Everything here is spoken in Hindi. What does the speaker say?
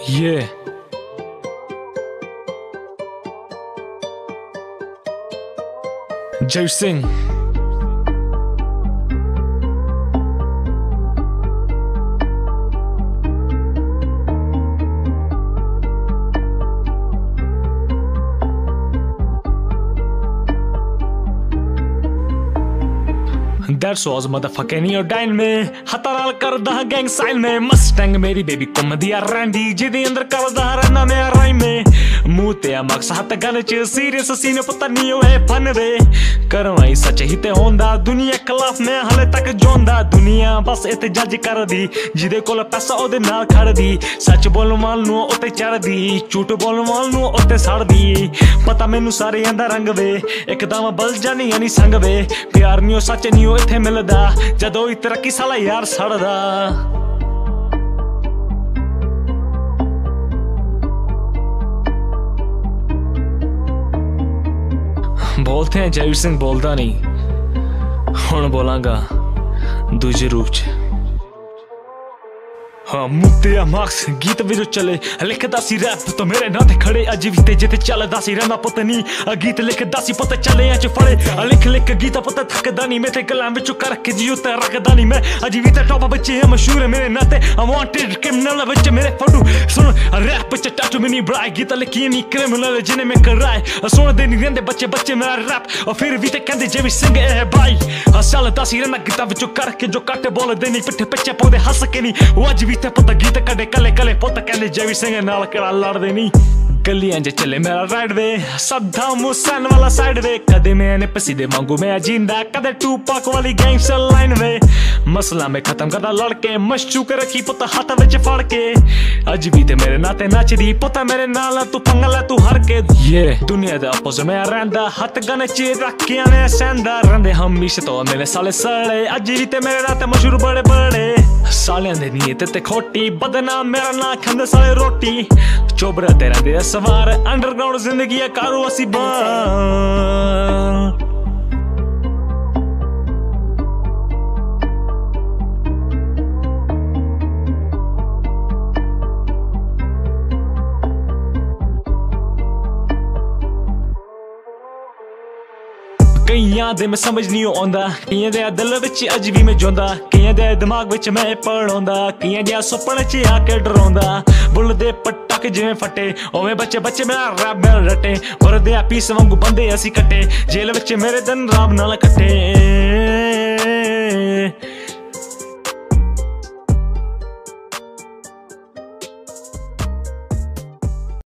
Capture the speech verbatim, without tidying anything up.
Yeah. Jai Singh. That was motherfucking Neodyne में हताराल करदा गैंग साइन में मस्टैंग मेरी बेबी कुमदिया रैंडी जिदे अंदर करदा रहना मैं राइम में मुंह ते मक्स हत गन च सीरियस सीने पता नहीं है फन वे करवाई सच ही ते होंदा दुनिया खिलाफ मैं हले तक जोंदा दुनिया बस इते जज कर दी जिदे कोल पैसा ओदे नाल खड़ दी सच बोलण वाल नु ओते चढ़ दी झूठ बोलण वाल नु ओते सड़ दी पता मैनू सारे अंदा रंग वे एकदम बल जानी यानी संग वे प्यार नियो सच नियो इथे मिलदा जदों ही तरक्की साला यार सड़दा। बोलते हैं जय सिंह बोलता नहीं हुण बोलांगा दूजे रूप च। हाँ मुद्दे मार्क्स गीत भी जो चले लिखदा सी रैप तो मेरे नाते खड़े अज भी ते जिते चलदा सी रहना पता नहीं गीत लिखदा सी पता चले अज फड़े लिख लिख गीत पता थकदा नहीं मैं ते गलां विच कर के जियो ते रखदा नहीं मैं अज भी ते टॉप बच्चे है मशहूर है मेरे नाते अनवांटेड क्रिमिनल विच मेरे फोटो सुन रैप च टैटू मिनी ब्राई गीत लिखी नहीं क्रिमिनल जिने में कराए सुन दे नहीं रहंदे बच्चे बच्चे मेरा रैप और फिर भी ते कहंदे जे भी सिंग है भाई चलदा सी रहना गीत विच कर के जो कट बोलदे नहीं पिट्ठे पिछे पौंदे हंस के नहीं वो अज भी ते पता गीत कदे कले कले पुत कहंदे जय सिंह नाल केड़ा लड़दे नहीं गलियां च चले मेरा राइड वे सदा मुसन वाला साइड वे कदे मैंने पसीदे मांगू मैं जिंदा कदे टू पाक वाली गैंगस्टर लाइन वे मसला में खत्म करदा लड़के मशू के रखी पुत हाथ विच फड़ के अज भी ते मेरे नाते नचदी पुत मेरे नाल तू पंगला तू हर के ये दुनिया दा अपोज में रहंदा हाथ गन च रख के ने सेंदा रहंदे हमेशा तो मेरे साले सड़े अज भी ते मेरे नाते मशहूर बड़े बड़े सालियां दे नीयत ते खोटी बदनाम मेरा ना खंदे साले रोटी चोबरा तेरा दे सवार अंडरग्राउंड जिंदगी है कारो असी बार कईयां दे मैं समझ नहीं आंदा कईयां दे दिल विच अज भी मैं जोंदा कईयां दे दिमाग विच मैं पढ़ांदा कईयां दे सुपने च आके डरांदा बुल दे पटाके जिवें फटे ओवें बच्चे बच्चे मेरा रैप मेरा रटे और दे पीस वांगू बंदे असी कट्टे जेल विच मेरे दिन राम नाल कट्टे।